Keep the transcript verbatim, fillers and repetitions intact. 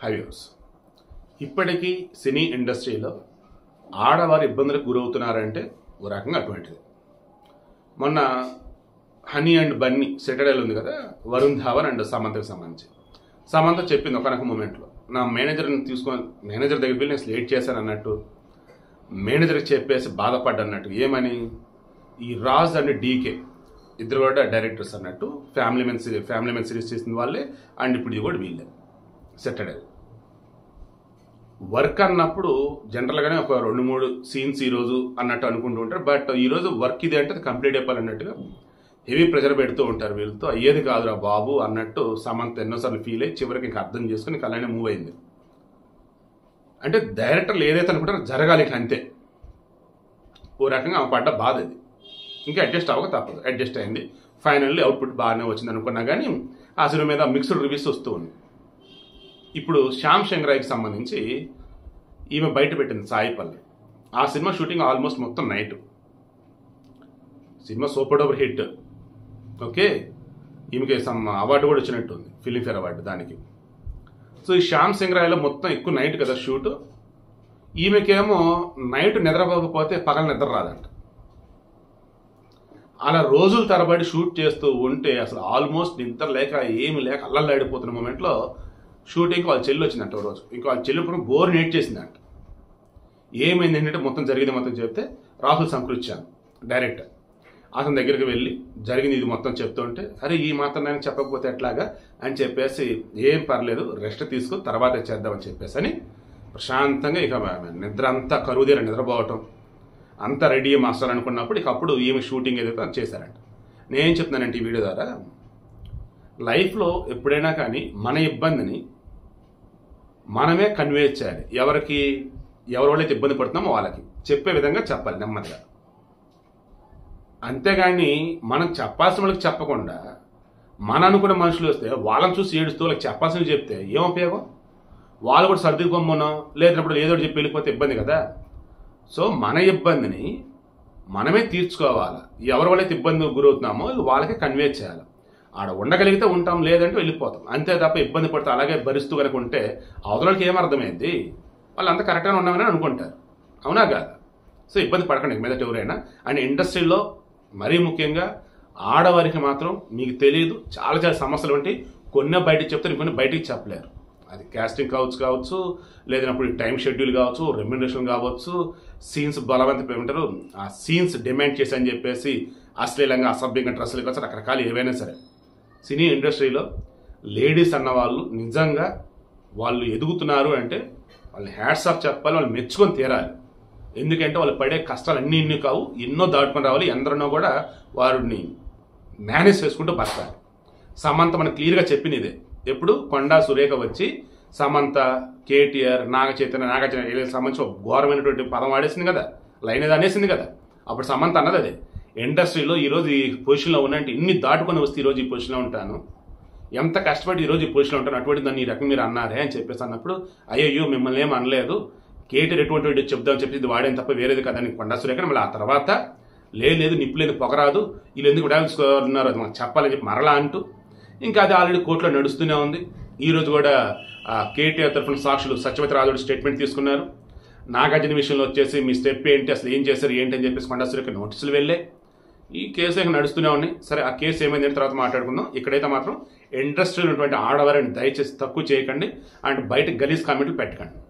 Highways ఇప్పటికీ సినీ ఇండస్ట్రీలో ఆడవారు ఇబ్బందులకు గురవుతున్నారంటే ఓ రకంగా అటువంటిది. మొన్న హనీ అండ్ బన్నీ సెటడల్ ఉంది కదా, వరుణ్ ధావన్ అండ్ సమంతకు సంబంధించి. సమంత చెప్పింది ఒకనొక మూమెంట్లో, నా మేనేజర్ని తీసుకొని మేనేజర్ దగ్గరికి వెళ్ళి నేను లేట్ చేశాను అన్నట్టు, మేనేజర్కి చెప్పేసి బాధపడ్డన్నట్టు. ఏమని, ఈ రాజ్ అండ్ డీకే ఇద్దరు కూడా డైరెక్టర్స్ అన్నట్టు, family men series family men series చేసిన వాళ్ళే, అండ్ ఇప్పుడు ఇది కూడా వీళ్ళే. సెటడల్ వర్క్ అన్నప్పుడు జనరల్గానే ఒక రెండు మూడు సీన్స్ ఈరోజు అన్నట్టు అనుకుంటూ ఉంటారు. బట్ ఈరోజు వర్క్ ఇది అంటే అది కంప్లీట్ అయిపోవాలన్నట్టుగా హెవీ ప్రెజర్ పెడుతూ ఉంటారు. వీళ్ళతో అయ్యేది కాదురా బాబు అన్నట్టు సమంత ఎన్నోసార్లు ఫీల్ అయ్యి చివరికి ఇంకా అర్థం చేసుకుని ఇంకా అలానే మూవ్ అయింది. అంటే డైరెక్టర్లు ఏదైతే అనుకుంటారో జరగాలి ఇట్లా, అంతే. ఓ రకంగా ఆమె పడ్డ బాధ అది. ఇంకా అడ్జస్ట్ అవ్వక తప్పదు, అడ్జస్ట్ అయింది. ఫైనల్లీ అవుట్పుట్ బాగానే వచ్చింది అనుకున్నా కానీ ఆ సినిమా మీద మిక్స్డ్ రివ్యూస్ వస్తూ ఉంది. ఇప్పుడు శ్యామ్ శంకరాయ్కి సంబంధించి ఈమె బయట పెట్టింది సాయిపల్లి. ఆ సినిమా షూటింగ్ ఆల్మోస్ట్ మొత్తం night. Cinema super duper hit. Okay, ఈమెకి సమ్ అవార్డు కూడా వచ్చినట్టుంది, ఫిలింఫేర్ అవార్డు దానికి. సో ఈ శ్యామ్ శంకరాయ్లో మొత్తం ఎక్కువ నైట్ కదా షూట్. ఈమెకేమో నైట్ నిద్రపోకపోతే పగల నిద్ర రాదంట. అలా రోజుల తరబడి షూట్ చేస్తూ ఉంటే అసలు ఆల్మోస్ట్ నిద్ర లేక ఏమి లేక అల్లల్లాడిపోతున్న మూమెంట్లో షూటింగ్కి వాళ్ళ చెల్లి వచ్చిందంట. రోజు ఇంకా వాళ్ళ చెల్లి కూడా బోర్ నేట్ చేసిందంట. ఏమైంది ఏంటంటే మొత్తం జరిగింది మొత్తం చెప్తే రాహుల్ సంకృత్యాన్ డైరెక్టర్ అతని దగ్గరికి వెళ్ళి జరిగింది ఇది మొత్తం చెప్తుంటే, అరే ఈ మాత్రం నేను చెప్పకపోతే ఎట్లాగా అని చెప్పేసి, ఏం పర్లేదు రెస్ట్ తీసుకుని తర్వాత చేద్దామని చెప్పేసి అని ప్రశాంతంగా ఇక నిద్ర అంతా కరువు తీర నిద్రపోవటం అంతా రెడీ మాస్టర్ అనుకున్నప్పుడు ఇక అప్పుడు ఈమె షూటింగ్ ఏదైతే అది చేశారంట. నేనేం చెప్తున్నానంటే ఈ వీడియో ద్వారా, లైఫ్లో ఎప్పుడైనా కానీ మన ఇబ్బందిని మనమే కన్వే చేయాలి. ఎవరికి ఎవరైతే ఇబ్బంది పడుతున్నామో వాళ్ళకి చెప్పే విధంగా చెప్పాలి నెమ్మదిగా. అంతేగాని మనం చెప్పాల్సిన వాళ్ళకి చెప్పకుండా మన అనుకున్న మనుషులు వస్తే వాళ్ళని చూసి ఏడుస్తూ వాళ్ళకి చెప్పాల్సినవి చెప్తే ఏం ఉపయోగం? వాళ్ళు కూడా సర్ది పొమ్మనో లేదన్నప్పుడు ఏదో చెప్పి వెళ్ళిపోతే ఇబ్బంది కదా. సో మన ఇబ్బందిని మనమే తీర్చుకోవాలి. ఎవరి వాళ్ళైతే ఇబ్బంది గురవుతున్నామో వాళ్ళకి కన్వే చేయాలి. ఆడ ఉండగలిగితే ఉంటాం, లేదంటే వెళ్ళిపోతాం, అంతే తప్ప ఇబ్బంది పడితే అలాగే భరిస్తూ కనుక ఉంటే అవతలకి ఏమర్థమైంది? వాళ్ళు అంత కరెక్ట్గానే ఉన్నామని అనుకుంటారు, అవునా కాదా? సో ఇబ్బంది పడకండి మీదట ఎవరైనా. అండ్ ఇండస్ట్రీలో మరీ ముఖ్యంగా ఆడవారికి మాత్రం మీకు తెలియదు చాలా చాలా సమస్యలు ఉంటాయి. కొన్ని బయటకు చెప్తారు, ఇంకొన్ని బయటికి చెప్పలేరు. అది కాస్టింగ్ కావచ్చు కావచ్చు లేదన్నప్పుడు టైం షెడ్యూల్ కావచ్చు, రెమ్యునరేషన్ కావచ్చు, సీన్స్ బలవంత ఏమంటారు ఆ సీన్స్ డిమాండ్ చేసి అని చెప్పేసి అశ్లీలంగా అసభ్యంగా డ్రెస్సులు కావచ్చు, రకరకాలు ఏవైనా సరే. సినీ ఇండస్ట్రీలో లేడీస్ అన్నవాళ్ళు నిజంగా వాళ్ళు ఎదుగుతున్నారు అంటే వాళ్ళు హ్యాట్స్ ఆఫ్ చెప్పాలి, వాళ్ళు మెచ్చుకొని తీరాలి. ఎందుకంటే వాళ్ళు పడే కష్టాలు అన్నీ ఇన్ని కావు, ఎన్నో దాటుకొని రావాలి. ఎందరినో కూడా వారిని మేనేజ్ చేసుకుంటూ బతకాలి. సమంత మనకు క్లియర్గా చెప్పింది ఇదే. ఎప్పుడు కొండా సురేఖ వచ్చి సమంత, కేటీఆర్, నాగ చైతన్య నాగ చైతన్య సంబంధించి ఒక ఘోరమైనటువంటి పదం వాడేసింది కదా, లైన్ ఏదో అనేసింది కదా. అప్పుడు సమంత అన్నది అదే, ఇండస్ట్రీలో ఈరోజు ఈ పొజిషన్లో ఉన్నంటే ఇన్ని దాటుకొని వస్తే ఈరోజు ఈ పొజిషన్లో ఉంటాను, ఎంత కష్టపడి ఈరోజు ఈ పొజిషన్లో ఉంటాను, అటువంటి దాన్ని ఈ రకం మీరు అన్నారే అని చెప్పేసి అన్నప్పుడు, అయ్యో మిమ్మల్ని ఏం అనలేదు, కేటీఆర్ ఎటువంటి చెప్దామని చెప్పి ఇది వాడేది తప్ప వేరేది కదని కొండా సురేఖ. మళ్ళీ ఆ తర్వాత లేదు నిప్పు లేదు పొగరాదు, వీళ్ళు ఎందుకు డాన్స్ ఉన్నారు అది మాకు చెప్పాలని చెప్పి మరలా అంటూ ఇంకా అది ఆల్రెడీ కోర్టులో నడుస్తూనే ఉంది. ఈరోజు కూడా కేటీఆర్ తరఫున సాక్షులు సత్యవతి రాజుడు స్టేట్మెంట్ తీసుకున్నారు. నాగార్జున విషయంలో వచ్చేసి మీ స్టెప్ ఏంటి, అసలు ఏం చేశారు ఏంటి అని చెప్పేసి కొండా సురేఖ నోటీసులు వెళ్ళే ఈ కేసు ఇంకా నడుస్తూనే ఉన్నాయి. సరే ఆ కేసు ఏమైందని తర్వాత మాట్లాడుకుందాం. ఇక్కడైతే మాత్రం ఇండస్ట్రీలో ఉన్నటువంటి ఆడవారిని దయచేసి తక్కువ చేయకండి అండ్ బయట గలీజ్ కామెంట్లు పెట్టకండి.